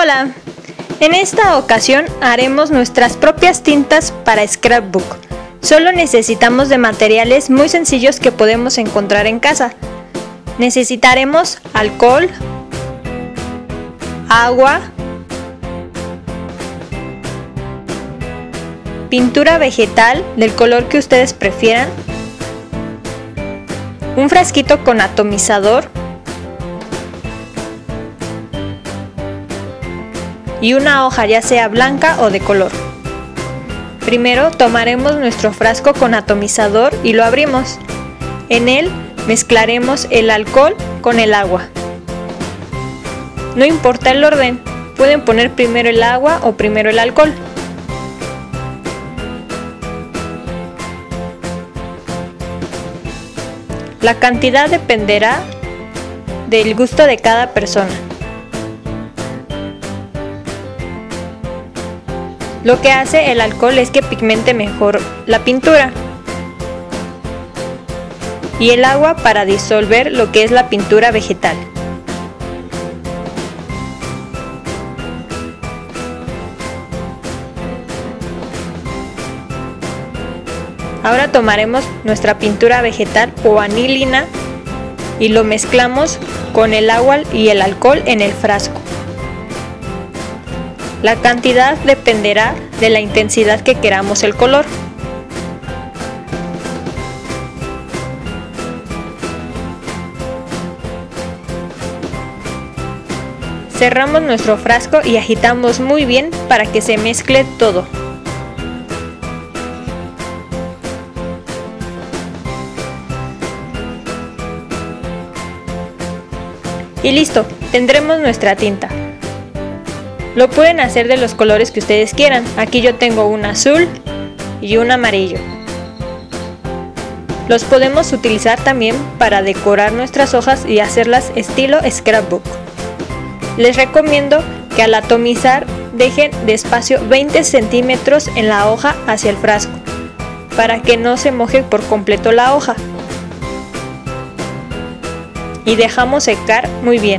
Hola, en esta ocasión haremos nuestras propias tintas para scrapbook. Solo necesitamos de materiales muy sencillos que podemos encontrar en casa. Necesitaremos alcohol, agua, pintura vegetal del color que ustedes prefieran, un frasquito con atomizador y una hoja ya sea blanca o de color. Primero tomaremos nuestro frasco con atomizador y lo abrimos. En él mezclaremos el alcohol con el agua. No importa el orden, pueden poner primero el agua o primero el alcohol. La cantidad dependerá del gusto de cada persona. Lo que hace el alcohol es que pigmente mejor la pintura y el agua para disolver lo que es la pintura vegetal. Ahora tomaremos nuestra pintura vegetal o anilina y lo mezclamos con el agua y el alcohol en el frasco. La cantidad dependerá de la intensidad que queramos el color. Cerramos nuestro frasco y agitamos muy bien para que se mezcle todo. Y listo, tendremos nuestra tinta. Lo pueden hacer de los colores que ustedes quieran. Aquí yo tengo un azul y un amarillo. Los podemos utilizar también para decorar nuestras hojas y hacerlas estilo scrapbook. Les recomiendo que al atomizar dejen de espacio 20 centímetros en la hoja hacia el frasco, para que no se moje por completo la hoja. Y dejamos secar muy bien.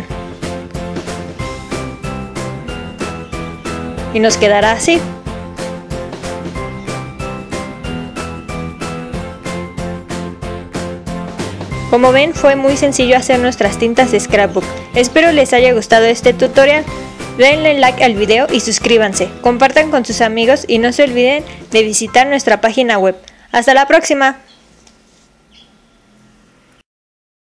Y nos quedará así. Como ven, fue muy sencillo hacer nuestras tintas de scrapbook. Espero les haya gustado este tutorial. Denle like al video y suscríbanse. Compartan con sus amigos y no se olviden de visitar nuestra página web. ¡Hasta la próxima!